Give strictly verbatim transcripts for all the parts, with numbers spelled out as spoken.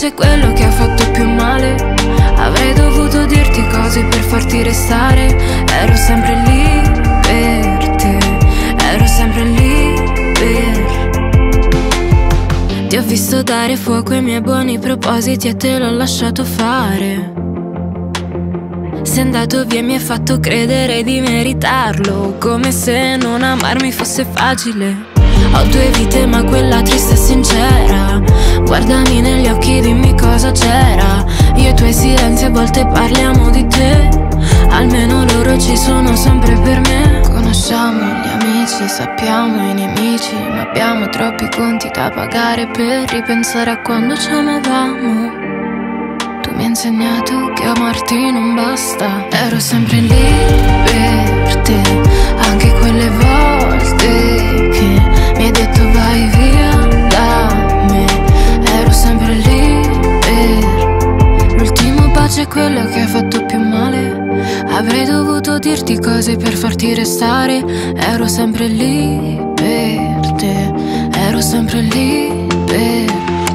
pace è quello che ha fatto più male. Avrei dovuto dirti cose per farti restare. Ero sempre lì per te, ero sempre lì per. Ti ho visto dare fuoco ai miei buoni propositi e te l'ho lasciato fare. Sei andato via e mi hai fatto credere di meritarlo, come se non amarmi fosse facile. Ho due vite ma quella triste e sincera. Guardami negli occhi, dimmi cosa c'era. Io e i tuoi silenzi a volte parliamo di te. Almeno loro ci sono sempre per me. Conosciamo gli amici, sappiamo i nemici, ma abbiamo troppi conti da pagare per ripensare a quando ci amavamo. Tu mi hai insegnato che amarti non basta. Ero sempre lì per te, anche quelle volte che mi hai detto vai via da me. Ero sempre lì per. L'ultimo bacio è quello che ha fatto più male. Avrei dovuto dirti cose per farti restare. Ero sempre lì per te, ero sempre lì per.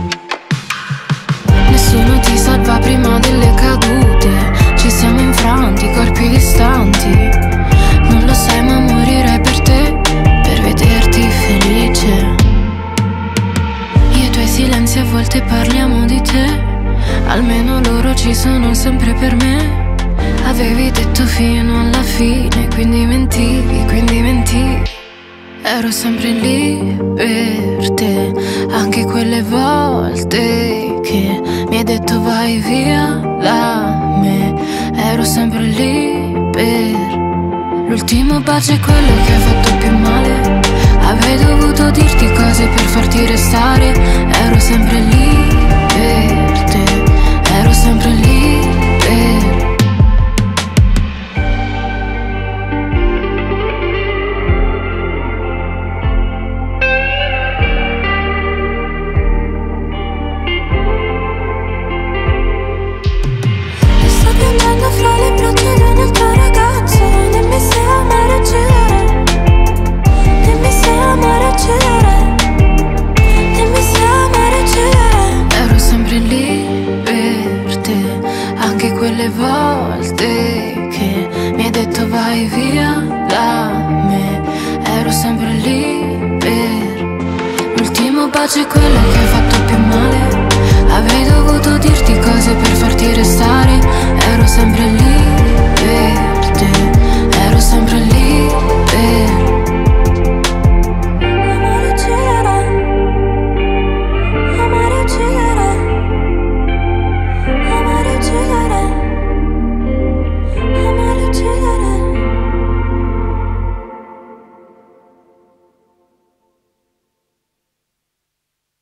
Nessuno ti salva prima delle cadute. Ci siamo infranti, corpi distanti. Non lo sai ma morirei per te, per vederti felice. Io e i tuoi silenzi a volte parliamo di te. Almeno loro ci sono sempre per me. Avevi detto fino alla fine, quindi mentivi, quindi mentivi. Ero sempre lì per te, anche quelle volte che mi hai detto vai via da me. Ero sempre lì per. L'ultimo bacio è quello che ha fatto più male. Avrei dovuto dirti cose per farti restare. Ero sempre lì per te, ero sempre lì per. Fra le braccia di un altro ragazzo, dimmi se amare uccidere, dimmi se amare uccidere, dimmi se amare uccidere. Ero sempre lì per te, anche quelle volte che mi hai detto vai via da me. Ero sempre lì per. L'ultimo bacio è quello che ha fatto più male. Avrei dovuto dirti cose per farti restare. Ero sempre lì per te, ero sempre lì